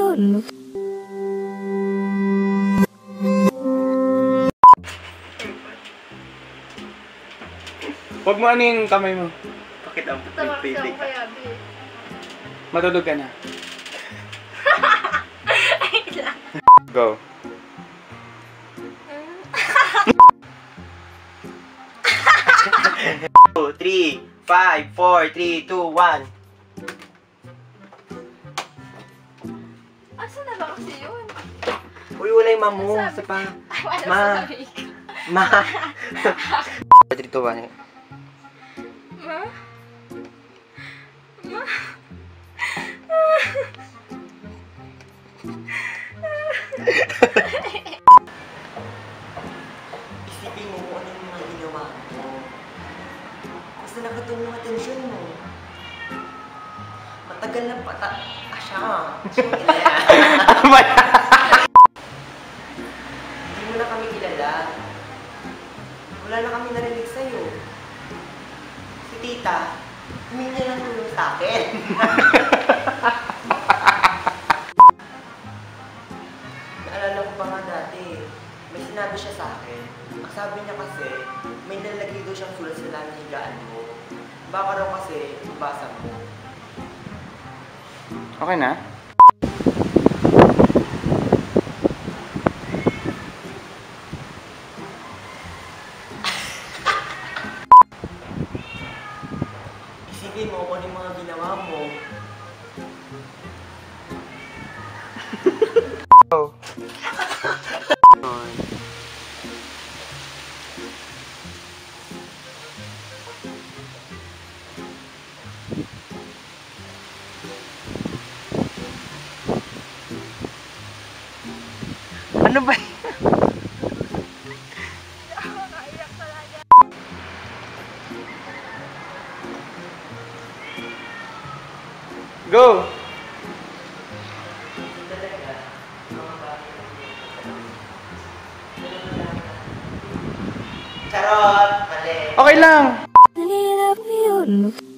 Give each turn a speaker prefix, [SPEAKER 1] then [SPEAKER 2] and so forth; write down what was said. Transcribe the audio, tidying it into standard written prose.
[SPEAKER 1] Huwag mo ano yung kamay mo.
[SPEAKER 2] Bakit ang
[SPEAKER 3] baby?
[SPEAKER 1] Matulog ka na. Go.
[SPEAKER 2] 2, 3, 5, 4, 3, 2, 1.
[SPEAKER 3] Asa na ba kasi yun?
[SPEAKER 2] Uy, wala yung mamu. Sa pa. Ma. Ma. 3, 2, 1.
[SPEAKER 3] Ma? Ma?
[SPEAKER 2] Isipin mo kung ano yung mga ginawa mo. Basta nakatulong yung atensyon mo. Matagal na siya. Hindi mo na kami kilala. Wala na kami narinig sa'yo. Si tita, humingi niya lang tulong sa akin. Naalala ko pa nga dati, may sinabi siya sa akin. Ang sabi niya kasi, may nalagay daw siyang sulat sa lamigaan mo. Baka raw kasi, mabasa mo.
[SPEAKER 1] Okay na?
[SPEAKER 2] Isipin mo kung ano yung mga ginawa mo.
[SPEAKER 1] Go. Ano ba? Go!
[SPEAKER 2] Talaga, mga bagay na Charot! Mali!
[SPEAKER 1] Okay lang!